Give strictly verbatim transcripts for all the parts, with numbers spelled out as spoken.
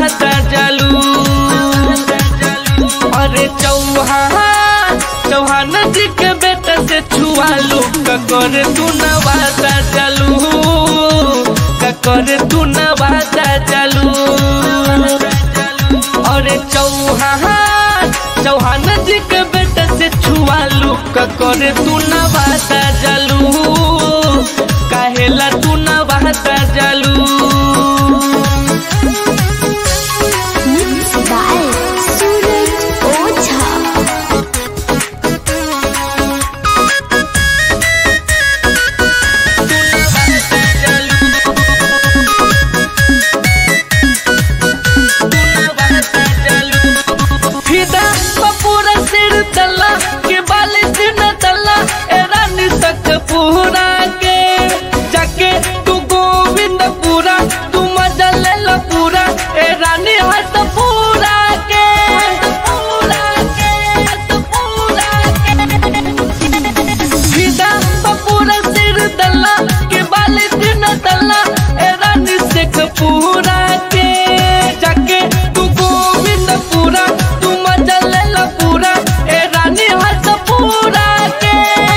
नवाता जालू। अरे चौहान चौहान जी के बेटा से छुआलू ककर तू नवाता जालू, ककर तू नवाता जालू। अरे चौहान चौहान जी के बेटा से छुआलू ककर तू नवाता जालू, काहेला तू नवाता जालू। पूरा के जाके तू गोविंद पूरा तू मजा ले लो पूरा ए रानी हट पूरा के पूरा के पूरा के सीधा पूरा सिर दल्ला के बाली दिन दल्ला ए रानी सिख पूरा के जाके तू गोविंद पूरा तू मजा ले लो पूरा ए रानी हट पूरा के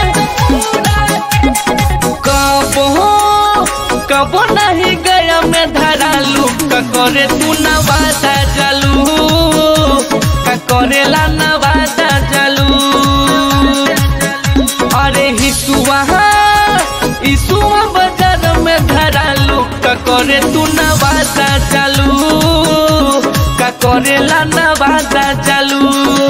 कबो नहीं गया मैं धरालू ककरे तू नवाता जालू, ककरे ला नवाता जालू। अरे हिसुआ हिसुआ बाजार में धरालू ककरे तू नवाता जालू, ककरे ला नवाता जालू।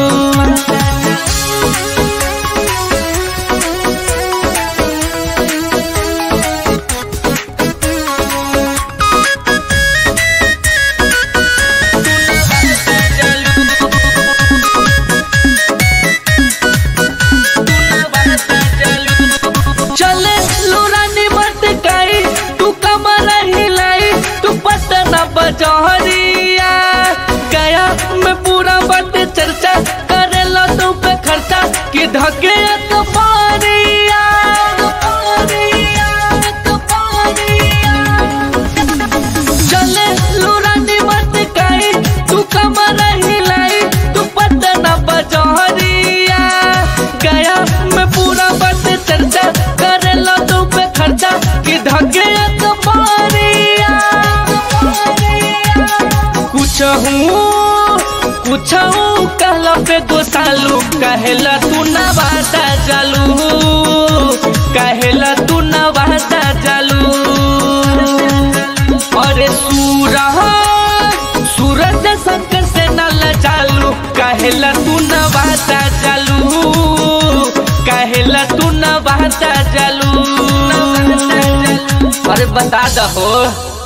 बजहरिया गया में पूरा बट चर्चा करे लो तू पे खर्चा कि धके तो पारिया चले लुरानी मत काई तू कमर हिलाई तू पटना बजहरिया गया में पूरा बट चर्चा करे लो तू पे खर्चा कि धके तो पारिया। कुछ कुछ कहला पे गोसालू कहेला तू नवाता जालू, कहेला तू नवाता जालू। अरे सूरज सूरज शंकर से न जालू कहेला तू नवाता जालू, कहेला तू नवाता जालू। अरे बता दहो।